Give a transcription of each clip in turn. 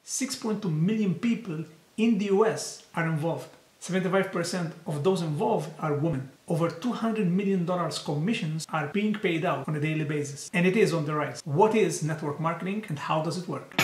6.2 million people in the US are involved. 75% of those involved are women. Over $200 million commissions are being paid out on a daily basis, and it is on the rise. What is network marketing and how does it work?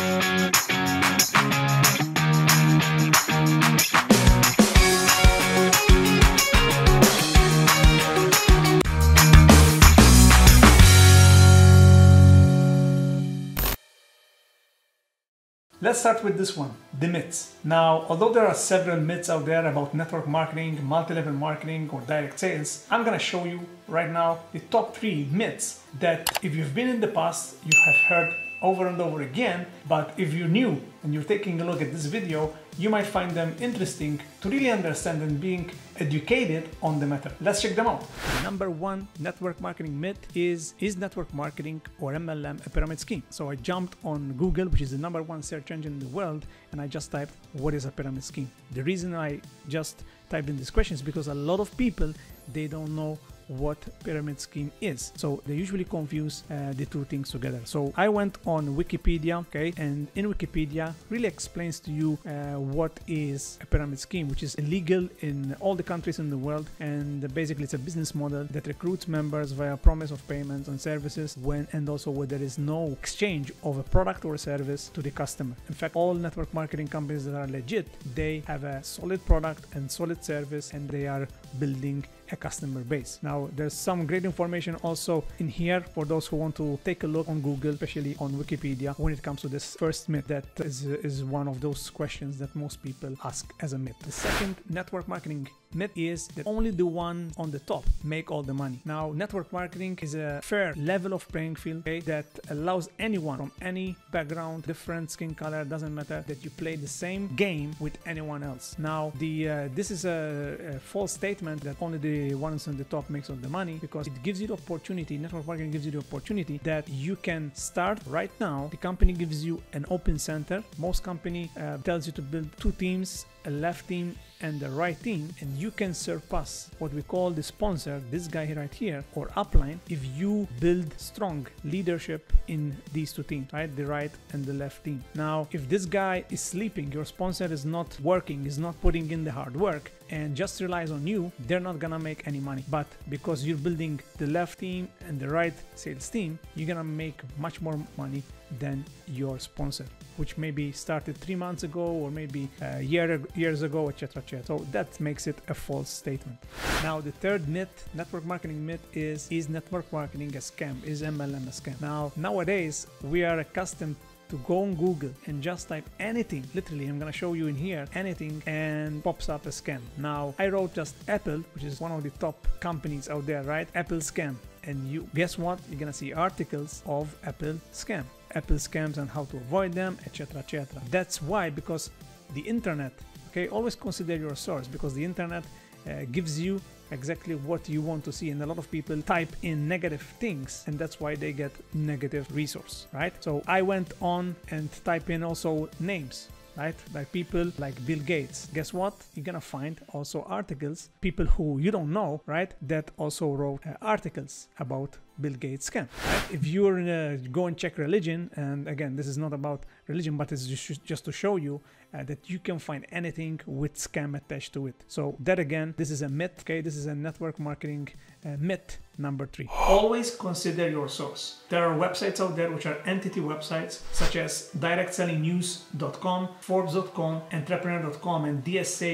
Let's start with this one, the myths. Now, although there are several myths out there about network marketing, multi-level marketing, or direct sales, I'm gonna show you right now the top 3 myths that if you've been in the past, you have heard over and over again, but if you're new and you're taking a look at this video, you might find them interesting to really understand and being educated on the matter. Let's check them out. The number 1 network marketing myth is network marketing or MLM a pyramid scheme? So I jumped on Google, which is the number 1 search engine in the world, and I just typed, what is a pyramid scheme? The reason I just typed in this question is because a lot of people, they don't know what pyramid scheme is, so they usually confuse the two things together. So I went on Wikipedia, okay, and in Wikipedia really explains to you what is a pyramid scheme, which is illegal in all the countries in the world, and basically it's a business model that recruits members via promise of payments and services and also where there is no exchange of a product or a service to the customer. In fact, all network marketing companies that are legit, they have a solid product and solid service, and they are building a customer base. Now, there's some great information also in here for those who want to take a look on Google, especially on Wikipedia, when it comes to this first myth that is one of those questions that most people ask as a myth. The second network marketing myth is that only the one on the top make all the money. Now, network marketing is a fair level of playing field, okay, that allows anyone from any background, different skin color, doesn't matter, that you play the same game with anyone else. Now, this is a false statement that only the ones on the top makes all the money, because it gives you the opportunity, network marketing gives you the opportunity that you can start right now. The company gives you an open center. Most company tells you to build 2 teams, a left team and the right team, and you can surpass what we call the sponsor, this guy right here, or upline, if you build strong leadership in these 2 teams, right? The right and the left team. Now, if this guy is sleeping, your sponsor is not working, is not putting in the hard work, and just relies on you, they're not gonna make any money. But because you're building the left team and the right sales team, you're gonna make much more money than your sponsor, which maybe started 3 months ago or maybe years ago, etc. So that makes it a false statement. Now, the third myth, network marketing myth, is network marketing a scam? Is MLM a scam? Now, nowadays we are accustomed to go on Google and just type anything, literally, I'm gonna show you in here, anything, and pops up a scam. Now, I wrote just Apple, which is one of the top companies out there, right? Apple scam. And you guess what? You're gonna see articles of Apple scam, Apple scams and how to avoid them, etc. etc. That's why, because the internet, okay, always consider your source, because the internet gives you exactly what you want to see, and a lot of people type in negative things, and that's why they get negative resource, right? So I went on and type in also names, right? Like people like Bill Gates. Guess what? You're gonna find also articles, people who you don't know, right? That also wrote articles about Bill Gates scam, right? If you're go and check religion, and again, this is not about religion, but it's just to show you that you can find anything with scam attached to it. So that, again, this is a myth, okay? This is a network marketing myth number 3. Always consider your source. There are websites out there which are entity websites, such as directselling.news.com, forbes.com, entrepreneur.com, and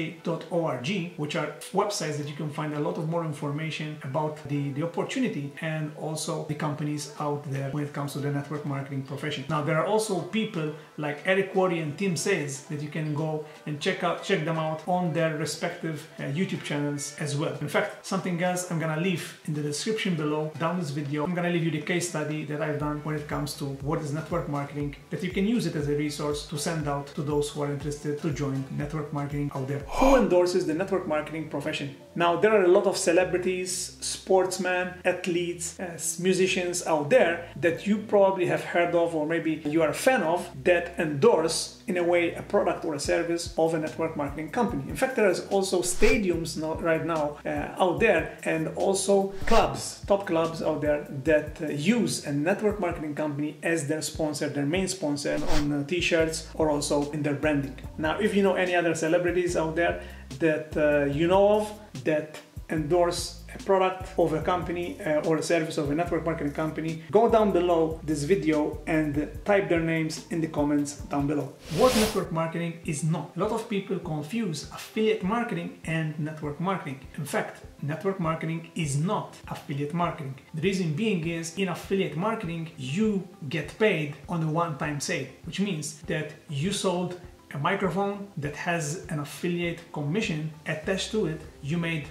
dsa.org, which are websites that you can find a lot of more information about the opportunity and also the companies out there when it comes to the network marketing profession. Now, there are also people like Eric Worre and Tim Sales that you can go and check them out on their respective YouTube channels as well. In fact, something else I'm gonna leave in the description below down this video. I'm gonna leave you the case study that I've done when it comes to what is network marketing, that you can use it as a resource to send out to those who are interested to join network marketing out there. Who endorses the network marketing profession? Now, there are a lot of celebrities, sportsmen, athletes, musicians out there that you probably have heard of, or maybe you are a fan of, that endorse in a way a product or a service of a network marketing company. In fact, there is also stadiums right now out there, and also clubs, top clubs out there that use a network marketing company as their sponsor, their main sponsor on t-shirts or also in their branding. Now, if you know any other celebrities out there that you know of that endorse a product of a company or a service of a network marketing company, go down below this video and type their names in the comments down below. What network marketing is not. A lot of people confuse affiliate marketing and network marketing. In fact, network marketing is not affiliate marketing. The reason being is, in affiliate marketing, you get paid on a one-time sale, which means that you sold a microphone that has an affiliate commission attached to it. You made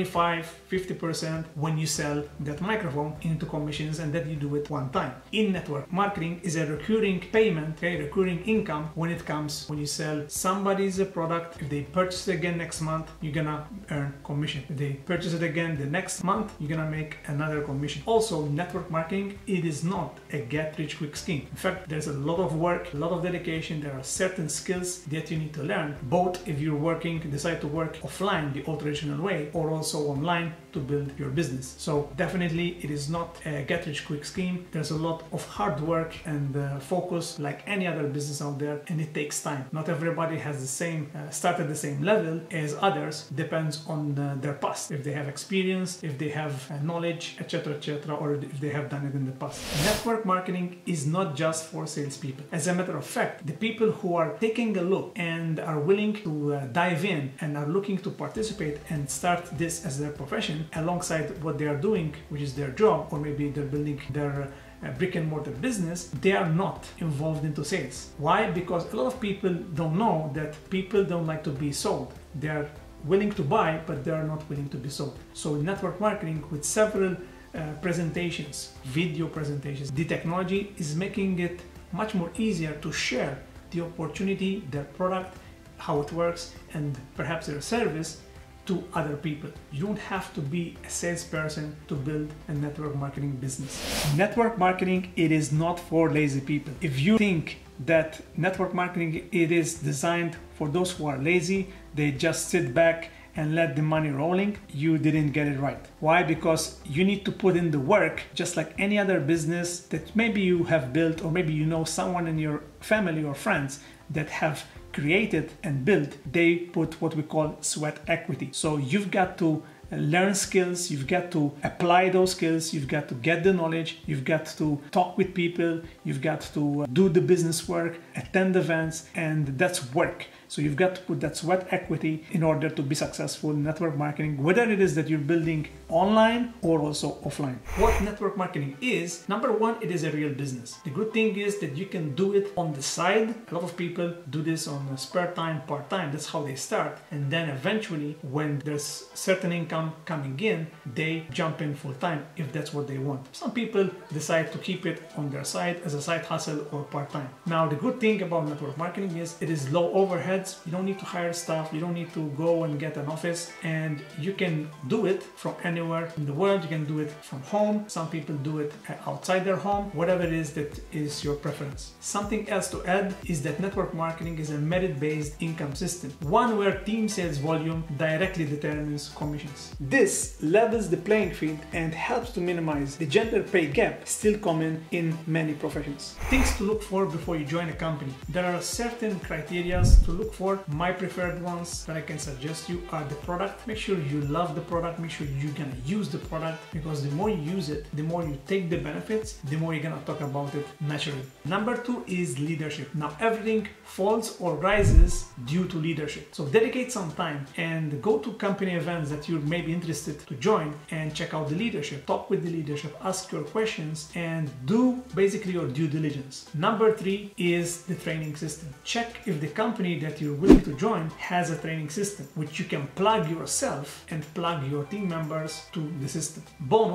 25-50% when you sell that microphone into commissions, and that you do it one time. In network marketing is a recurring payment, okay, recurring income when you sell somebody's product. If they purchase it again next month, you're gonna earn commission. If they purchase it again the next month, you're gonna make another commission. Also, network marketing, it is not a get-rich-quick scheme. In fact, there's a lot of work, a lot of dedication. There are certain skills that you need to learn, both if you're decide to work offline the old traditional way, or also online to build your business. So definitely it is not a get-rich-quick scheme. There's a lot of hard work and focus like any other business out there, and it takes time. Not everybody has the same start at the same level as others. Depends on their past, if they have experience, if they have knowledge, etc., or if they have done it in the past. Network marketing is not just for salespeople. As a matter of fact, the people who are taking a look and are willing to dive in and are looking to participate and start this as their profession alongside what they are doing, which is their job, or maybe they're building their brick and mortar business, they are not involved into sales. Why? Because a lot of people don't know that people don't like to be sold. They are willing to buy, but they are not willing to be sold. So in network marketing, with several presentations, video presentations, the technology is making it much more easier to share the opportunity, their product, how it works, and perhaps their service to other people. You don't have to be a salesperson to build a network marketing business. Network marketing, it is not for lazy people. If you think that network marketing, it is designed for those who are lazy, they just sit back and let the money rolling, you didn't get it right. Why? Because you need to put in the work, just like any other business that maybe you have built, or maybe you know someone in your family or friends that have created and built. They put what we call sweat equity. So you've got to learn skills, you've got to apply those skills, you've got to get the knowledge, you've got to talk with people, you've got to do the business work, attend events, and that's work. So you've got to put that sweat equity in order to be successful in network marketing, whether it is that you're building online or also offline. What network marketing is, number one, it is a real business. The good thing is that you can do it on the side. A lot of people do this on spare time, part-time. That's how they start. And then eventually, when there's certain income coming in, they jump in full-time if that's what they want. Some people decide to keep it on their side as a side hustle or part-time. Now, the good thing about network marketing is it is low overhead. You don't need to hire staff, you don't need to go and get an office, and you can do it from anywhere in the world. You can do it from home. Some people do it outside their home, whatever it is that is your preference. Something else to add is that network marketing is a merit-based income system, one where team sales volume directly determines commissions. This levels the playing field and helps to minimize the gender pay gap still common in many professions. Things to look for before you join a company. There are certain criteria to look for. My preferred ones that I can suggest you are the product. Make sure you love the product, make sure you're gonna use the product, because the more you use it, the more you take the benefits, the more you're gonna talk about it naturally. Number two is leadership. Now everything falls or rises due to leadership. So dedicate some time and go to company events that you're maybe interested to join and check out the leadership. Talk with the leadership, ask your questions, and do basically your due diligence. Number three is the training system. Check if the company that you're willing to join has a training system, which you can plug yourself and plug your team members to the system. Bonus,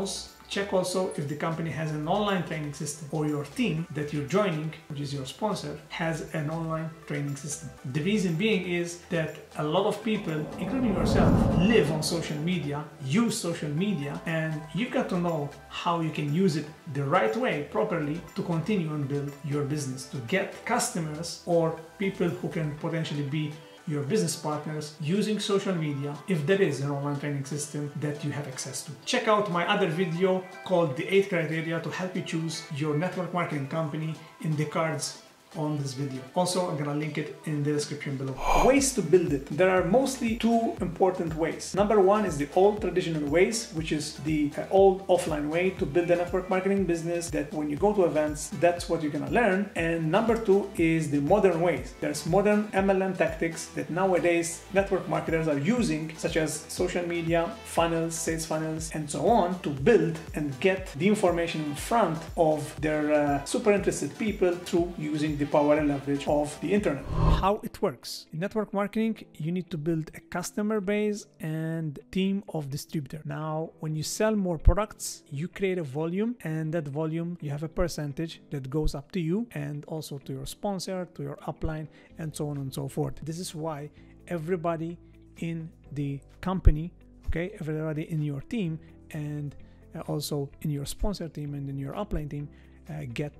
Check also if the company has an online training system, or your team that you're joining, which is your sponsor, has an online training system. The reason being is that a lot of people, including yourself, live on social media, use social media, and you got to know how you can use it the right way, properly, to continue and build your business, to get customers or people who can potentially be your business partners using social media, if there is an online training system that you have access to. Check out my other video called the 8 criteria to help you choose your network marketing company in the cards on this video. Also, I'm gonna link it in the description below. Ways to build it. There are mostly two important ways. Number one is the old traditional ways, which is the old offline way to build a network marketing business, that when you go to events, that's what you're gonna learn. And number two is the modern ways. There's modern MLM tactics that nowadays network marketers are using, such as social media, funnels, sales funnels, and so on, to build and get the information in front of their super interested people through using the power and leverage of the internet. How it works. In network marketing, you need to build a customer base and team of distributors. Now, when you sell more products, you create a volume, and that volume, you have a percentage that goes up to you and also to your sponsor, to your upline, and so on and so forth. This is why everybody in the company, okay, everybody in your team, and also in your sponsor team and in your upline team gets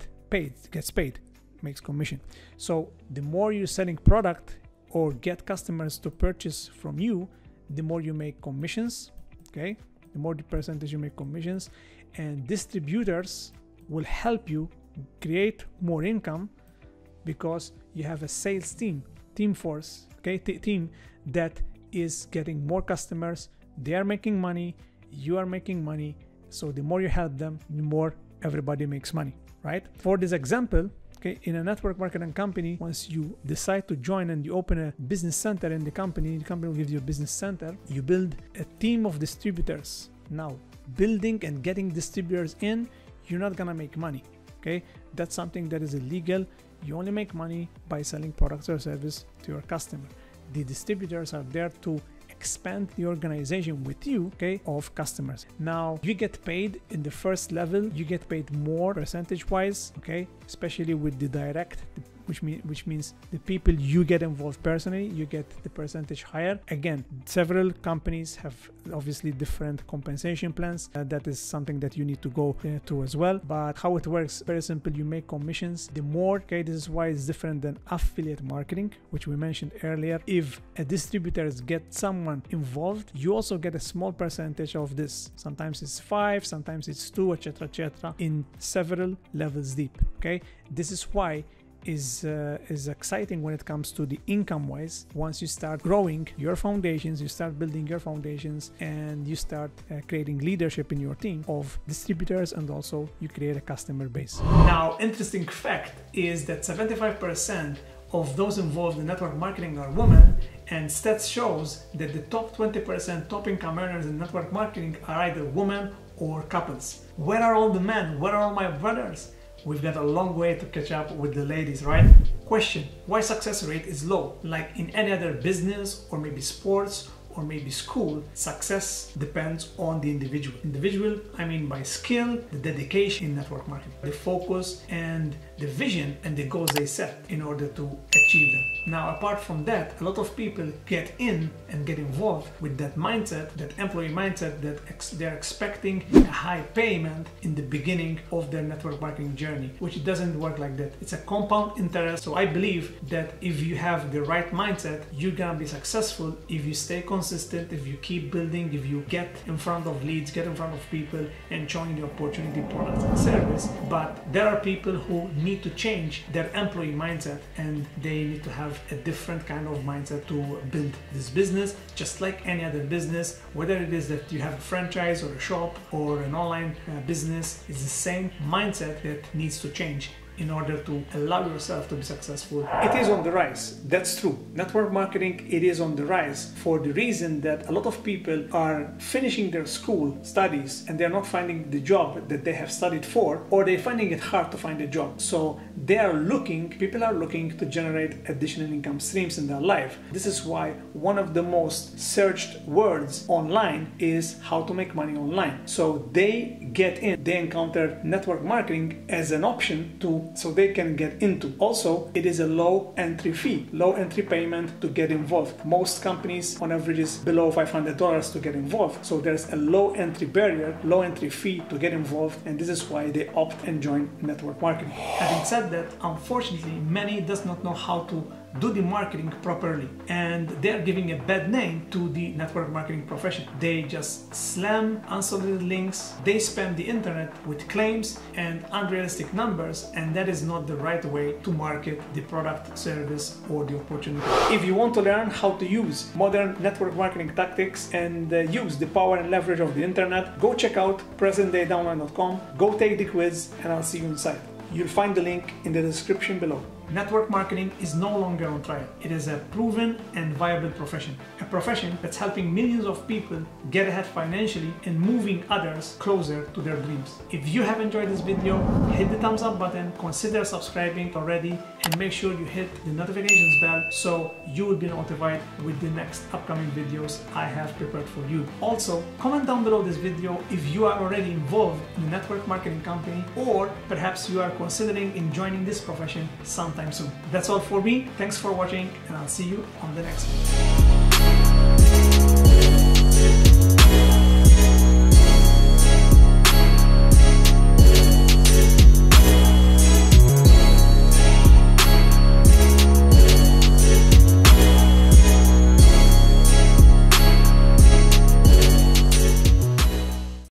paid, makes commission. So the more you're selling product or get customers to purchase from you, the more you make commissions, okay? The more the percentage you make commissions, and distributors will help you create more income because you have a sales team force, okay? Team that is getting more customers, they are making money, you are making money. So the more you help them, the more everybody makes money, right? For this example, okay, in a network marketing company, once you decide to join and you open a business center in the company will give you a business center, you build a team of distributors. Now, building and getting distributors in, you're not gonna make money, okay? That's something that is illegal. You only make money by selling products or service to your customer. The distributors are there to expand the organization with you, okay, of customers. Now, you get paid in the first level, you get paid more percentage wise, okay, especially with the direct, which means the people you get involved personally, you get the percentage higher. Again, several companies have obviously different compensation plans. That is something that you need to go through as well. But how it works, very simple. You make commissions. The more, okay, this is why it's different than affiliate marketing, which we mentioned earlier. If a distributor get someone involved, you also get a small percentage of this. Sometimes it's 5, sometimes it's 2, etc., in several levels deep. Okay, this is why is exciting when it comes to the income wise. Once you start growing your foundations, you start building your foundations, and you start creating leadership in your team of distributors, and also you create a customer base. Now, interesting fact is that 75% of those involved in network marketing are women, and stats shows that the top 20% top income earners in network marketing are either women or couples. Where are all the men? Where are all my brothers? We've got a long way to catch up with the ladies, right? Question: why success rate is low? Like in any other business or maybe sports or maybe school, success depends on the individual. Individual, I mean by skill, the dedication in network marketing, the focus and the vision and the goals they set in order to achieve them. Now, apart from that, a lot of people get in and get involved with that mindset, that employee mindset, that they're expecting a high payment in the beginning of their network marketing journey, which doesn't work like that. It's a compound interest. So I believe that if you have the right mindset, you're gonna be successful if you stay consistent, if you keep building, if you get in front of leads, get in front of people and showing the opportunity, products and service. But there are people who need to change their employee mindset, and they need to have a different kind of mindset to build this business. Just like any other business, whether it is that you have a franchise or a shop or an online business, it's the same mindset that needs to change in order to allow yourself to be successful. It is on the rise. That's true. Network marketing, it is on the rise for the reason that a lot of people are finishing their school studies and they're not finding the job that they have studied for, or they're finding it hard to find a job. So people are looking to generate additional income streams in their life. This is why one of the most searched words online is how to make money online. So they encounter network marketing as an option so they can get into. Also, it is a low entry fee, low entry payment to get involved. Most companies on average is below $500 to get involved. So there's a low entry barrier, low entry fee to get involved, and this is why they opt and join network marketing. Having said that, unfortunately, many does not know how to do the marketing properly, and they're giving a bad name to the network marketing profession. They just slam unsolicited links, they spam the internet with claims and unrealistic numbers, and that is not the right way to market the product, service, or the opportunity. If you want to learn how to use modern network marketing tactics and use the power and leverage of the internet, go check out presentdaydownline.com, go take the quiz, and I'll see you inside. You'll find the link in the description below. Network marketing is no longer on trial. It is a proven and viable profession. A profession that's helping millions of people get ahead financially and moving others closer to their dreams. If you have enjoyed this video, hit the thumbs up button, consider subscribing already, and make sure you hit the notifications bell so you will be notified with the next upcoming videos I have prepared for you. Also, comment down below this video if you are already involved in a network marketing company, or perhaps you are considering in joining this profession sometime soon. That's all for me. Thanks for watching, and I'll see you on the next one.